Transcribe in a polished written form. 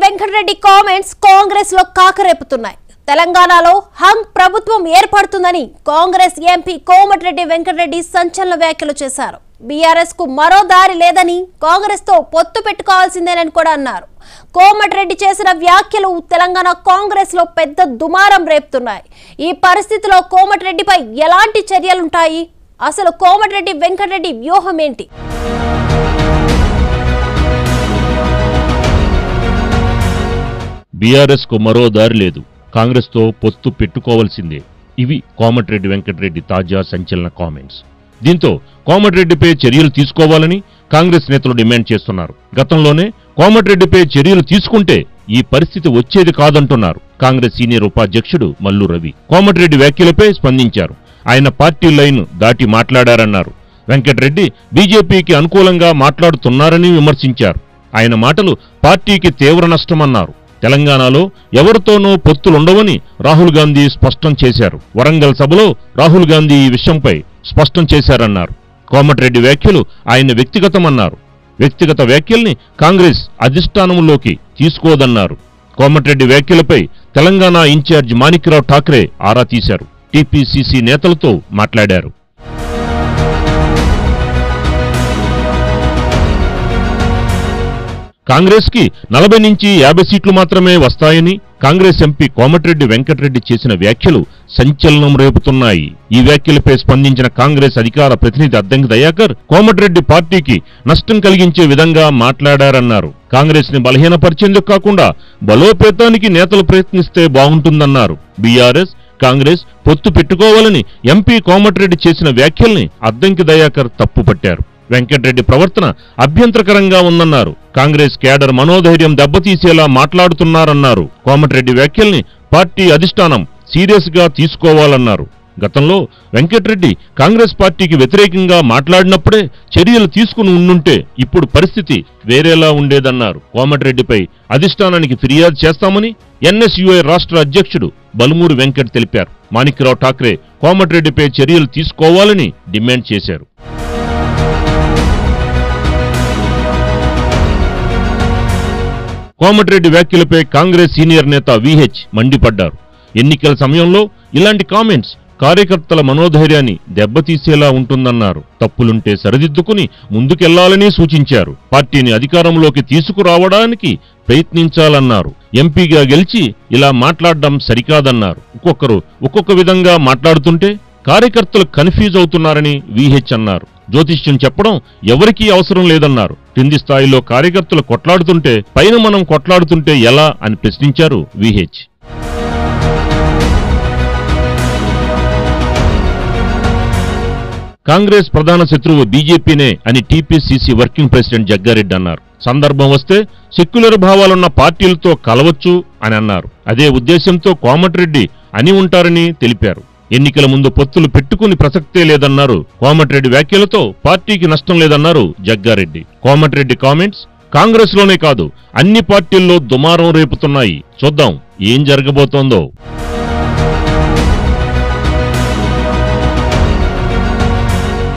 Venkatareddy comments Congress లో కాకరేపుతున్నాయి. తెలంగాణలో hung ప్రభుత్వం ఏర్పడుతుందని కాంగ్రెస్ ఎంపీ కోమటిరెడ్డి వెంకటరెడ్డి సంచలన వ్యాఖ్యలు చేశారు. BRS కు మరో దారి లేదని కాంగ్రెస్ తో పొత్తు పెట్టుకోవాల్సిందేనని కూడా అన్నారు. కోమటిరెడ్డి చేసిన వ్యాఖ్యలు తెలంగాణ కాంగ్రెస్ లో పెద్ద దుమారం రేపుతున్నాయి. ఈ పరిస్థితిలో కోమటిరెడ్డిపై ఎలాంటి చర్యలుంటాయి? అసలు కోమటిరెడ్డి వెంకటరెడ్డి వ్యూహం ఏంటి? BRS కు మరో దారి లేదు, కాంగ్రెస్ తో పొత్తు పెట్టుకోవాల్సిందే. ఇవి కోమటిరెడ్డి వెంకటరెడ్డి తాజా సంచలన కామెంట్స్. దీంతో కోమటిరెడ్డిపై చర్యలు తీసుకోవాలని కాంగ్రెస్ నేతలు డిమాండ్ చేస్తున్నారు. గతంలోనే కోమటిరెడ్డిపై చర్యలు తీసుకుంటే ఈ పరిస్థితి వచ్చేది కాదంటున్నారు కాంగ్రెస్ సీనియర్ ఉపాధ్యక్షుడు మల్లు రవి. కోమటిరెడ్డి వ్యాఖ్యలపై స్పందించారు. ఆయన పార్టీ లైన్ దాటి మాట్లాడారన్నారు. వెంకటరెడ్డి బీజేపీకి అనుకూలంగా మాట్లాడుతున్నారని విమర్శించారు. ఆయన మాటలు పార్టీకి తీవ్ర నష్టమన్నారు. తెలంగాణలో ఎవరితోనూ పొత్తులుండవని రాహుల్ గాంధీ స్పష్టం చేశారు. వరంగల్ సభలో రాహుల్ గాంధీ ఈ విషయంపై స్పష్టం చేశారన్నారు. కోమటిరెడ్డి వ్యాఖ్యలు ఆయన వ్యక్తిగతమన్నారు. వ్యక్తిగత వ్యాఖ్యల్ని కాంగ్రెస్ అధిష్టానంలోకి తీసుకోదన్నారు. కోమటిరెడ్డి వ్యాఖ్యలపై తెలంగాణ ఇన్ఛార్జ్ మాణిక్రావు ఠాక్రే ఆరా తీశారు. TPCC నేతలతో మాట్లాడారు. కాంగ్రెస్ కి 40 నుంచి 50 సీట్లు మాత్రమే వస్తాయని కాంగ్రెస్ ఎంపీ కోమటిరెడ్డి వెంకటరెడ్డి చేసిన వ్యాఖ్యలు సంచలనం రేపుతున్నాయి. ఈ వ్యాఖ్యలపై స్పందించిన కాంగ్రెస్ అధికార ప్రతినిధి అద్దంకి దయాకర్ కోమటిరెడ్డి పార్టీకి నష్టం కలిగించే విధంగా మాట్లాడారన్నారు. కాంగ్రెస్ ని బలహీనపరిచేందుకు కాకుండా బలోపేతానికి నేతలు ప్రయత్నిస్తే బాగుంటుందన్నారు. BRS కాంగ్రెస్ పొత్తు పెట్టుకోవాలని ఎంపీ కోమటిరెడ్డి చేసిన వ్యాఖ్యల్ని అద్దంకి దయాకర్ తప్పుపట్టారు. వెంకటరెడ్డి ప్రవర్తన అభ్యంతరకరంగా ఉందన్నారు. కాంగ్రెస్ కేడర్ మనోధైర్యం దెబ్బతీసేలా మాట్లాడుతున్నారన్నారు. కోమటిరెడ్డి వ్యాఖ్యల్ని పార్టీ అధిష్టానం సీరియస్ గా తీసుకోవాలన్నారు. గతంలో వెంకటరెడ్డి కాంగ్రెస్ పార్టీకి వ్యతిరేకంగా మాట్లాడినప్పుడే చర్యలు తీసుకుని ఉండుంటే ఇప్పుడు పరిస్థితి వేరేలా ఉండేదన్నారు. కోమటిరెడ్డిపై అధిష్టానానికి ఫిర్యాదు చేస్తామని NSUI రాష్ట్ర అధ్యక్షుడు బలుమూరి వెంకట్ తెలిపారు. మాణిక్రావు ఠాక్రే కోమటిరెడ్డిపై చర్యలు తీసుకోవాలని డిమాండ్ చేశారు. కోమటిరెడ్డి వ్యాఖ్యలపై కాంగ్రెస్ సీనియర్ నేత VH మండిపడ్డారు. ఎన్నికల సమయంలో ఇలాంటి కామెంట్స్ కార్యకర్తల మనోధైర్యాన్ని దెబ్బతీసేలా ఉంటుందన్నారు. తప్పులుంటే సరిదిద్దుకుని ముందుకెళ్లాలని సూచించారు. పార్టీని అధికారంలోకి తీసుకురావడానికి ప్రయత్నించాలన్నారు. ఎంపీగా గెలిచి ఇలా మాట్లాడడం సరికాదన్నారు. ఒక్కొక్కరు ఒక్కొక్క విధంగా మాట్లాడుతుంటే కార్యకర్తలు కన్ఫ్యూజ్ అవుతున్నారని VH అన్నారు. జ్యోతిష్యం చెప్పడం ఎవరికీ అవసరం లేదన్నారు. కింది స్థాయిలో కార్యకర్తలు కొట్లాడుతుంటే పైన మనం కొట్లాడుతుంటే ఎలా అని ప్రశ్నించారు VH. కాంగ్రెస్ ప్రధాన శత్రువు బీజేపీనే అని TPCC వర్కింగ్ ప్రెసిడెంట్ జగ్గారెడ్డి అన్నారు. సందర్భం వస్తే సెక్యులర్ భావాలున్న పార్టీలతో కలవచ్చు అని అన్నారు. అదే ఉద్దేశంతో కోమటిరెడ్డి అని ఉంటారని తెలిపారు. ఎన్నికల ముందు పొత్తులు పెట్టుకుని ప్రసక్తే లేదన్నారు. కోమటిరెడ్డి వ్యాఖ్యలతో పార్టీకి నష్టం లేదన్నారు జగ్గారెడ్డి. కోమటిరెడ్డి కామెంట్స్ కాంగ్రెస్ లోనే కాదు అన్ని పార్టీల్లో దుమారం రేపుతున్నాయి. చూద్దాం ఏం జరగబోతోందో.